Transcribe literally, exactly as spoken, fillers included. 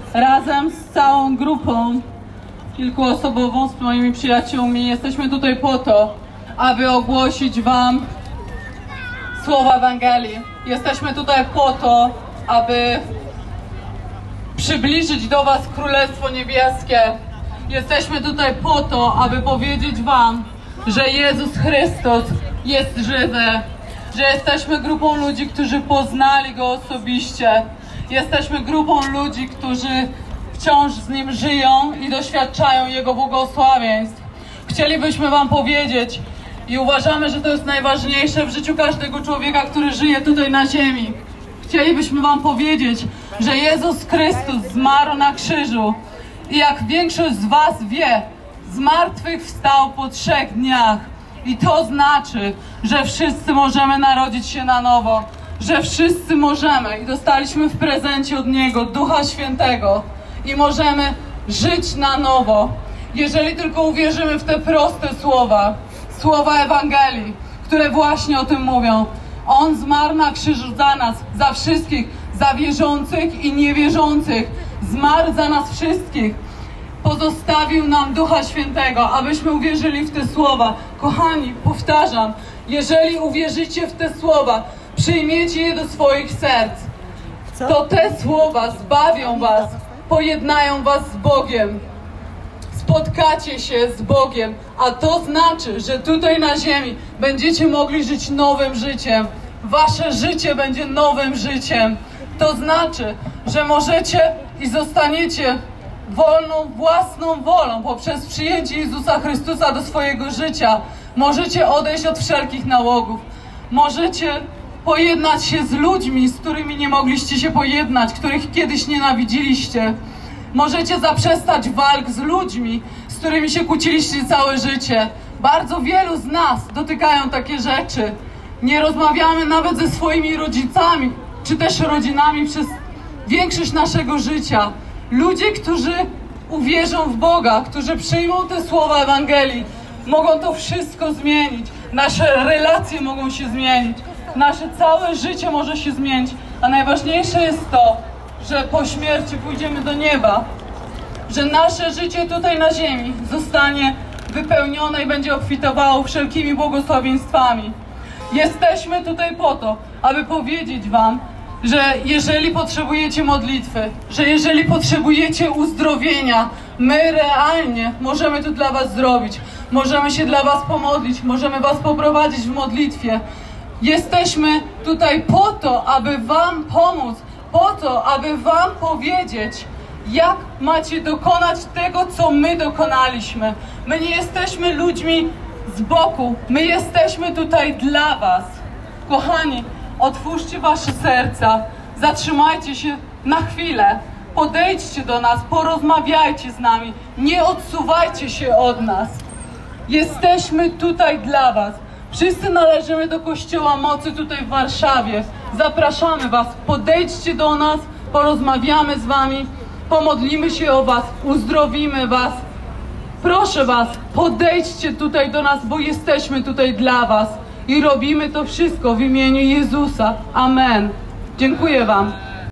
razem z całą grupą kilkuosobową, z moimi przyjaciółmi, jesteśmy tutaj po to, aby ogłosić wam słowa Ewangelii. Jesteśmy tutaj po to, aby przybliżyć do was Królestwo Niebieskie. Jesteśmy tutaj po to, aby powiedzieć wam, że Jezus Chrystus jest żywy, że jesteśmy grupą ludzi, którzy poznali Go osobiście. Jesteśmy grupą ludzi, którzy wciąż z Nim żyją i doświadczają Jego błogosławieństw. Chcielibyśmy wam powiedzieć i uważamy, że to jest najważniejsze w życiu każdego człowieka, który żyje tutaj na ziemi. Chcielibyśmy wam powiedzieć, że Jezus Chrystus zmarł na krzyżu i jak większość z was wie, z martwych wstał po trzech dniach. I to znaczy, że wszyscy możemy narodzić się na nowo, że wszyscy możemy i dostaliśmy w prezencie od Niego Ducha Świętego i możemy żyć na nowo, jeżeli tylko uwierzymy w te proste słowa, słowa Ewangelii, które właśnie o tym mówią. On zmarł na krzyżu za nas, za wszystkich, za wierzących i niewierzących. Zmarł za nas wszystkich. Pozostawił nam Ducha Świętego, abyśmy uwierzyli w te słowa. Kochani, powtarzam, jeżeli uwierzycie w te słowa, przyjmiecie je do swoich serc, to te słowa zbawią was, pojednają was z Bogiem. Spotkacie się z Bogiem, a to znaczy, że tutaj na ziemi będziecie mogli żyć nowym życiem. Wasze życie będzie nowym życiem. To znaczy, że możecie i zostaniecie wolną, własną wolą poprzez przyjęcie Jezusa Chrystusa do swojego życia. Możecie odejść od wszelkich nałogów. Możecie pojednać się z ludźmi, z którymi nie mogliście się pojednać, których kiedyś nienawidziliście. Możecie zaprzestać walk z ludźmi, z którymi się kłóciliście całe życie. Bardzo wielu z nas dotykają takie rzeczy. Nie rozmawiamy nawet ze swoimi rodzicami, czy też rodzinami przez większość naszego życia. Ludzie, którzy uwierzą w Boga, którzy przyjmą te słowa Ewangelii, mogą to wszystko zmienić. Nasze relacje mogą się zmienić. Nasze całe życie może się zmienić. A najważniejsze jest to, że po śmierci pójdziemy do nieba. Że nasze życie tutaj na ziemi zostanie wypełnione i będzie obfitowało wszelkimi błogosławieństwami. Jesteśmy tutaj po to, aby powiedzieć wam, że jeżeli potrzebujecie modlitwy, że jeżeli potrzebujecie uzdrowienia, my realnie możemy to dla was zrobić. Możemy się dla was pomodlić, możemy was poprowadzić w modlitwie. Jesteśmy tutaj po to, aby wam pomóc, po to, aby wam powiedzieć, jak macie dokonać tego, co my dokonaliśmy. My nie jesteśmy ludźmi z boku, my jesteśmy tutaj dla was. Kochani, otwórzcie wasze serca, zatrzymajcie się na chwilę, podejdźcie do nas, porozmawiajcie z nami, nie odsuwajcie się od nas. Jesteśmy tutaj dla was. Wszyscy należymy do Kościoła Mocy tutaj w Warszawie. Zapraszamy was, podejdźcie do nas, porozmawiamy z wami, pomodlimy się o was, uzdrowimy was. Proszę was, podejdźcie tutaj do nas, bo jesteśmy tutaj dla was i robimy to wszystko w imieniu Jezusa. Amen. Dziękuję wam.